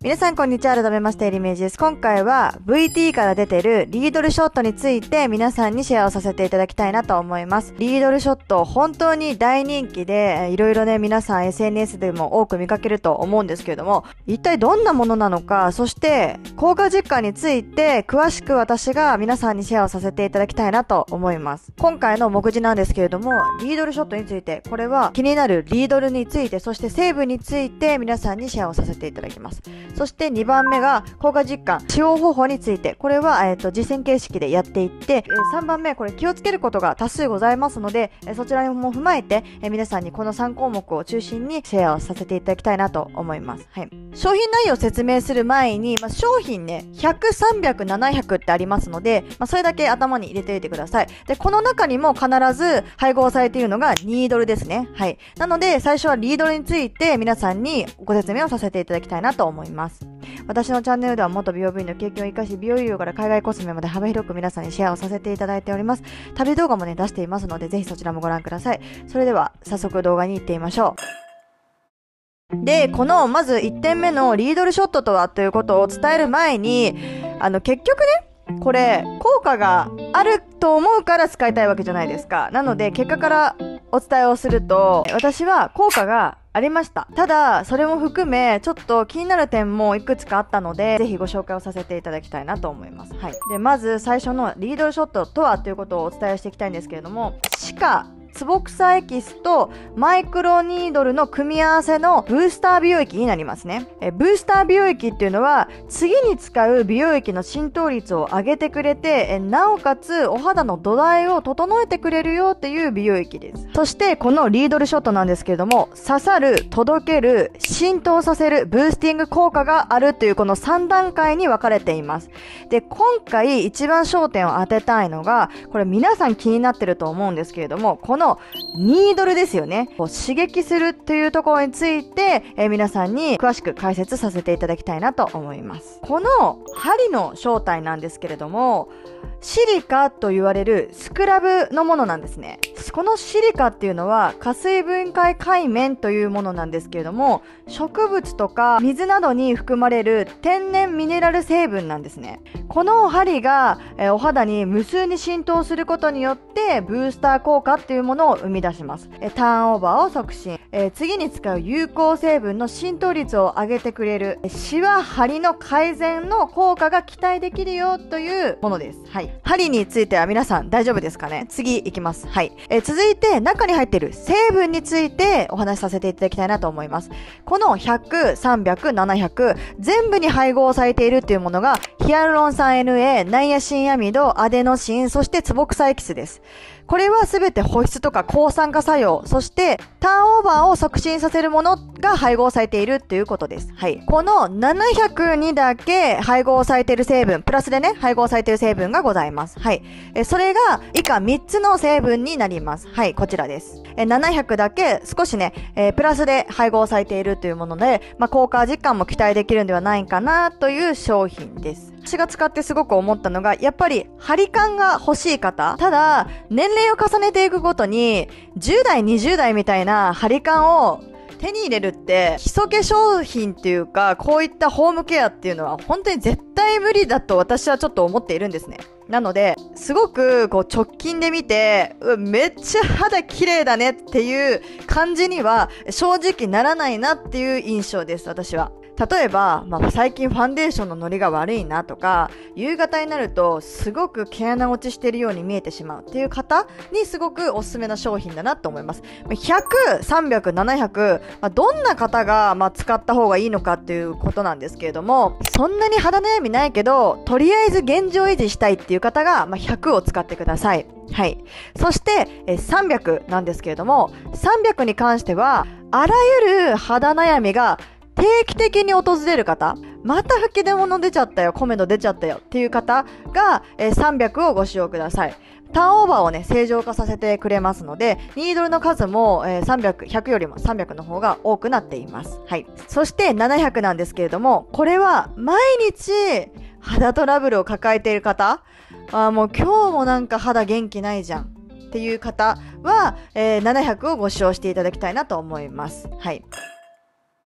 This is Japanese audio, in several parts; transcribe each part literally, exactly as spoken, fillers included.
皆さんこんにちは。改めましてエリメージです。今回は ブイティー から出てるリードルショットについて皆さんにシェアをさせていただきたいなと思います。リードルショット本当に大人気で、いろいろね皆さん エスエヌエス でも多く見かけると思うんですけれども、一体どんなものなのか、そして効果実感について詳しく私が皆さんにシェアをさせていただきたいなと思います。今回の目次なんですけれども、リードルショットについて、これは気になるリードルについて、そして成分について皆さんにシェアをさせていただきます。そしてにばんめが効果実感、使用方法について、これは、えーと、実践形式でやっていって、えー、さんばんめ、これ気をつけることが多数ございますので、えー、そちらも踏まえて、えー、皆さんにこのさんこうもくを中心にシェアをさせていただきたいなと思います。はい。商品内容を説明する前に、まあ、商品ね、ひゃく、さんびゃく、ななひゃくってありますので、まあ、それだけ頭に入れておいてください。で、この中にも必ず配合されているのがにドルですね。はい。なので、最初はリードルについて皆さんにご説明をさせていただきたいなと思います。私のチャンネルでは元美容部員の経験を生かし、美容医療から海外コスメまで幅広く皆さんにシェアをさせていただいております。旅動画もね、出していますので、ぜひそちらもご覧ください。それでは、早速動画に行ってみましょう。で、この、まずいってんめのリードルショットとはということを伝える前に、あの、結局ね、これ、効果があると思うから使いたいわけじゃないですか。なので、結果からお伝えをすると、私は効果がありました。ただ、それも含め、ちょっと気になる点もいくつかあったので、ぜひご紹介をさせていただきたいなと思います。はい。で、まず最初のリードルショットとはということをお伝えしていきたいんですけれども、歯科、ツボクサエキスとマイクロニードルの組み合わせのブースター美容液になりますね。えブースター美容液っていうのは次に使う美容液の浸透率を上げてくれて、えなおかつお肌の土台を整えてくれるよっていう美容液です。そしてこのリードルショットなんですけれども、刺さる、届ける、浸透させる、ブースティング効果があるというこのさんだんかいに分かれています。で、今回一番焦点を当てたいのが、これ皆さん気になってると思うんですけれども、このニードルですよね。こう刺激するというところについて、えー、皆さんに詳しく解説させていただきたいなと思います。この針の正体なんですけれども、シリカと言われるスクラブのものなんですね。このシリカっていうのは加水分解海綿というものなんですけれども、植物とか水などに含まれる天然ミネラル成分なんですね。この針が、えー、お肌に無数に浸透することによってブースター効果っていうものを生み出します。えー、ターンオーバーを促進、えー、次に使う有効成分の浸透率を上げてくれる、えー、シワ張りの改善の効果が期待できるよというものです。はい。針については皆さん大丈夫ですかね。次いきます。はい。えー、続いて中に入っている成分についてお話しさせていただきたいなと思います。このひゃく、さんびゃく、ななひゃく全部に配合されているというものがヒアルロン酸 エヌエー、ナイアシンアミド、アデノシン、そしてツボクサエキスです。これはすべて保湿とか抗酸化作用、そしてターンオーバーを促進させるものが配合されているということです。はい。このななひゃくにだけ配合されている成分、プラスでね、配合されている成分がございます。はい。え、それが以下みっつの成分になります。はい、こちらです。え、ななひゃくだけ少しね、えー、プラスで配合されているというもので、まあ、効果実感も期待できるんではないかなという商品です。私が使ってすごく思ったのが、やっぱり張り感が欲しい方、ただ年齢を重ねていくごとにじゅうだい、にじゅうだいみたいな張り感を手に入れるって基礎化粧品っていうか、こういったホームケアっていうのは本当に絶対無理だと私はちょっと思っているんですね。なので、すごくこう直近で見て、うめっちゃ肌綺麗だねっていう感じには正直ならないなっていう印象です、私は。例えば、まあ、最近ファンデーションのノリが悪いなとか、夕方になるとすごく毛穴落ちしてるように見えてしまうっていう方にすごくおすすめな商品だなと思います。ひゃく、さんびゃく、ななひゃく、まあ、どんな方が、まあ、使った方がいいのかっていうことなんですけれども、そんなに肌悩みないけど、とりあえず現状維持したいっていう方が、まあ、ひゃくを使ってください。はい。そして、えさんびゃくなんですけれども、さんびゃくに関しては、あらゆる肌悩みが定期的に訪れる方、また吹き出物出ちゃったよ、コメド出ちゃったよっていう方が、えー、さんびゃくをご使用ください。ターンオーバーをね、正常化させてくれますので、ニードルの数も、えー、さんびゃく、ひゃくよりもさんびゃくの方が多くなっています。はい。そしてななひゃくなんですけれども、これは毎日肌トラブルを抱えている方、あーもう今日もなんか肌元気ないじゃんっていう方は、えー、ななひゃくをご使用していただきたいなと思います。はい。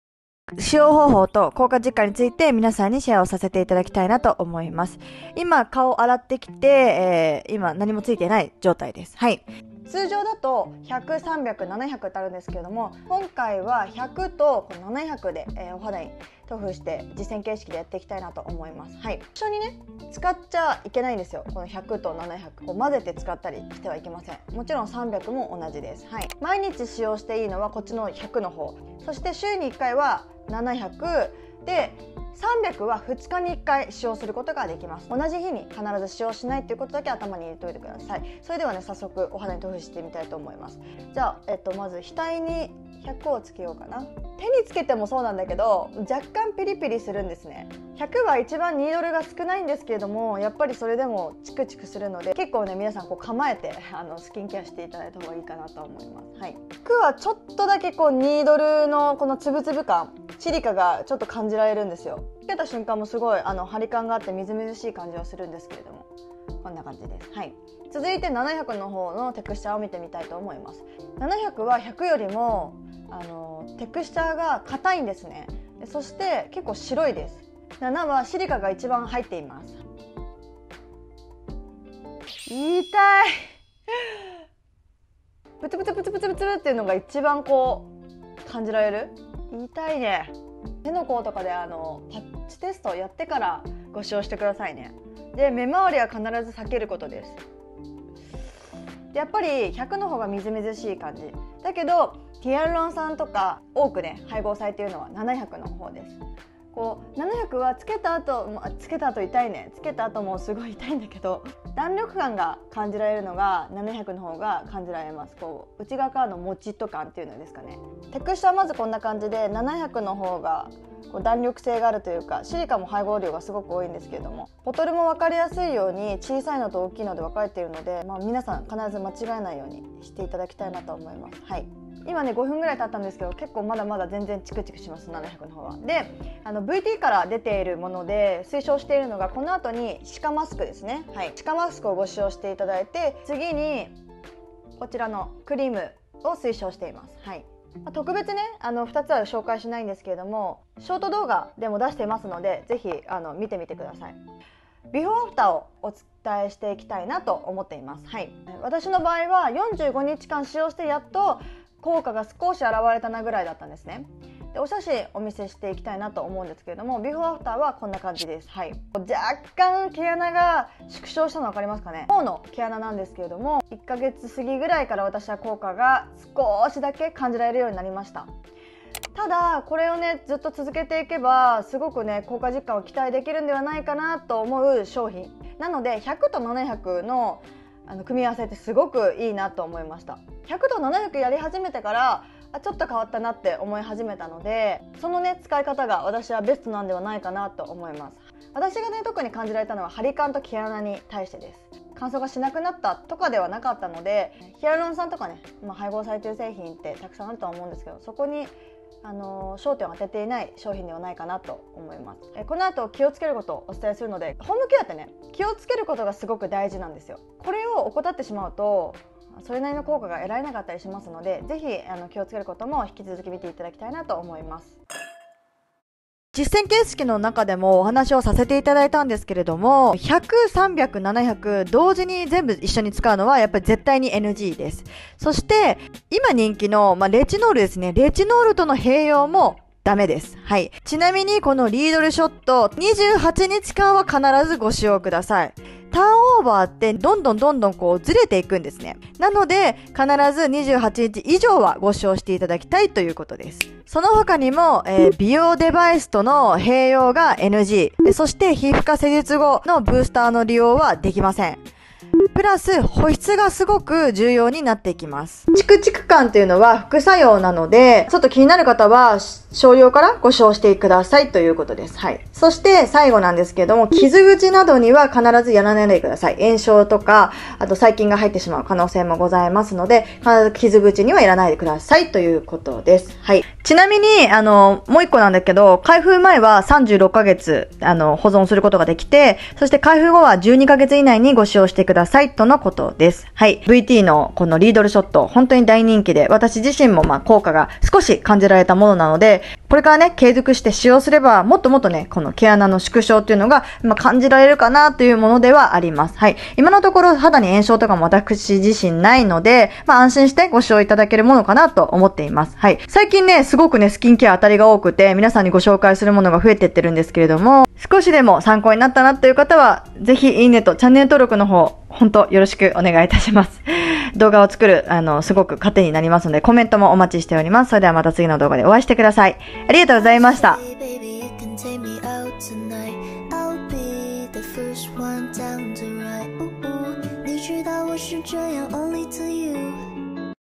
使用方法と効果実感について皆さんにシェアをさせていただきたいなと思います。今、顔洗ってきて、えー、今何もついてない状態です。はい。通常だとひゃく、さんびゃく、ななひゃくってあるんですけれども、今回はひゃくとななひゃくで、えー、お肌に塗布して実践形式でやっていきたいなと思います。はい。一緒にね、使っちゃいけないんですよ。このひゃくとななひゃく。こう混ぜて使ったりしてはいけません。もちろんさんびゃくも同じです。はい。毎日使用していいのはこっちのひゃくの方。そして週にいっかいはななひゃくで、さんびゃくはふつかにいっかい使用することができます。同じ日に必ず使用しないということだけ頭に入れておいてください。それではね、早速お肌に塗布してみたいと思います。じゃあ、えっと、まず額にひゃくをつけようかな。手につけてもそうなんだけど、若干ピリピリするんですね。ひゃくは一番ニードルが少ないんですけれども、やっぱりそれでもチクチクするので、結構ね、皆さんこう構えてあのスキンケアしていただいた方がいいかなと思います。はい。ひゃくはちょっとだけこうニードルのこのつぶつぶ感、シリカがちょっと感じられるんですよ。つけた瞬間もすごいあの張り感があってみずみずしい感じはするんですけれども、こんな感じです。はい。続いてななひゃくの方のテクスチャーを見てみたいと思います。ななひゃくはひゃくよりもあのテクスチャーが硬いんですね。でそして結構白いです。ななはシリカが一番入っています。痛いブツブツブツブツブツっていうのが一番こう感じられる。痛いね。手の甲とかであのパッチテストやってからご使用してくださいね。で、目周りは必ず避けることです。でやっぱりひゃくの方がみずみずしい感じだけど、ヒアルロン酸とか多くね配合されているのはななひゃくの方です。こうななひゃくはつけた後もつけた後痛いねつけた後もすごい痛いんだけど、弾力感が感じられるのがななひゃくの方が感じられます。こう内側からのモチッと感っていうのですかね。テクスチャーはまずこんな感じで、ななひゃくの方がこう弾力性があるというか、シリカも配合量がすごく多いんですけれども、ボトルも分かりやすいように小さいのと大きいので分かれているので、まあ、皆さん必ず間違えないようにしていただきたいなと思います。はい。今ねごふんぐらい経ったんですけど、結構まだまだ全然チクチクします。ななひゃくの方は。であの ブイティー から出ているもので推奨しているのが、この後に歯科マスクですね。はい。歯科マスクをご使用していただいて、次にこちらのクリームを推奨しています。はい。特別ねあのふたつは紹介しないんですけれども、ショート動画でも出していますので、ぜひあの見てみてください。ビフォーアフターをお伝えしていきたいなと思っています。はい。私の場合はよんじゅうごにちかん使用してやっと効果が少し現れたなぐらいだったんですね。でお写真お見せしていきたいなと思うんですけれども、ビフォーアフターはこんな感じです。はい。若干毛穴が縮小したの分かりますかね。頬の毛穴なんですけれども、いっかげつ過ぎぐらいから私は効果が少しだけ感じられるようになりました。ただこれをねずっと続けていけばすごくね効果実感を期待できるんではないかなと思う商品なので、ひゃくとななひゃくのあの組み合わせってすごくいいなと思いました。ひゃくとななひゃくやり始めてからあちょっと変わったなって思い始めたので、そのね使い方が私はベストなんではないかなと思います。私がね特に感じられたのは張り感と毛穴に対してです。乾燥がしなくなったとかではなかったので、ヒアルロン酸とかね、まあ、配合されている製品ってたくさんあるとは思うんですけど、そこにあの焦点を当てていない商品ではないかなと思います。えこの後気をつけることをお伝えするので、ホームケアってね気をつけることがすごく大事なんですよ。これを怠ってしまうとそれなりの効果が得られなかったりしますので、ぜひあの気をつけることも引き続き見ていただきたいなと思います。実践形式の中でもお話をさせていただいたんですけれども、ひゃく、さんびゃく、ななひゃく同時に全部一緒に使うのはやっぱり絶対に エヌジー です。そして今人気の、まあ、レチノールですね。レチノールとの併用もダメです。はい。ちなみにこのリードルショットにじゅうはちにちかんは必ずご使用ください。ターンオーバーってどんどんどんどんこうずれていくんですね。なので必ずにじゅうはちにち以上はご使用していただきたいということです。その他にも、えー、美容デバイスとの併用が エヌジー、そして皮膚科施術後のブースターの利用はできません。プラス保湿がすごく重要になっていきます。チクチク感っていうのは副作用なので、ちょっと気になる方は少量からご使用してくださいということです。はい。そして最後なんですけれども、傷口などには必ずやらないでください。炎症とか、あと細菌が入ってしまう可能性もございますので、必ず傷口にはやらないでくださいということです。はい。ちなみに、あの、もう一個なんだけど、開封前はさんじゅうろっかげつ、あの、保存することができて、そして開封後はじゅうにかげつ以内にご使用してくださいとのことです。はい。ブイティー のこのリードルショット、本当に大人気で、私自身もまあ効果が少し感じられたものなので、 これからね、継続して使用すれば、もっともっとね、この毛穴の縮小っていうのが、まあ、感じられるかなというものではあります。はい。今のところ肌に炎症とかも私自身ないので、まあ、安心してご使用いただけるものかなと思っています。はい。最近ね、すごくね、スキンケア当たりが多くて、皆さんにご紹介するものが増えてってるんですけれども、少しでも参考になったなという方は、ぜひいいねとチャンネル登録の方、本当よろしくお願いいたします。動画を作る、あの、すごく糧になりますので、コメントもお待ちしております。それではまた次の動画でお会いしてください。ありがとうございました。你知道我是这样